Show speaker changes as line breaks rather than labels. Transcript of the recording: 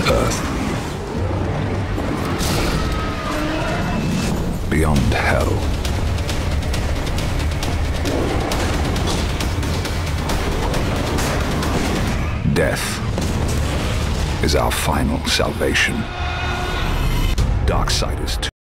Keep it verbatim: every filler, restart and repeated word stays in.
Earth. Beyond hell. Death is our final salvation. Darksiders two.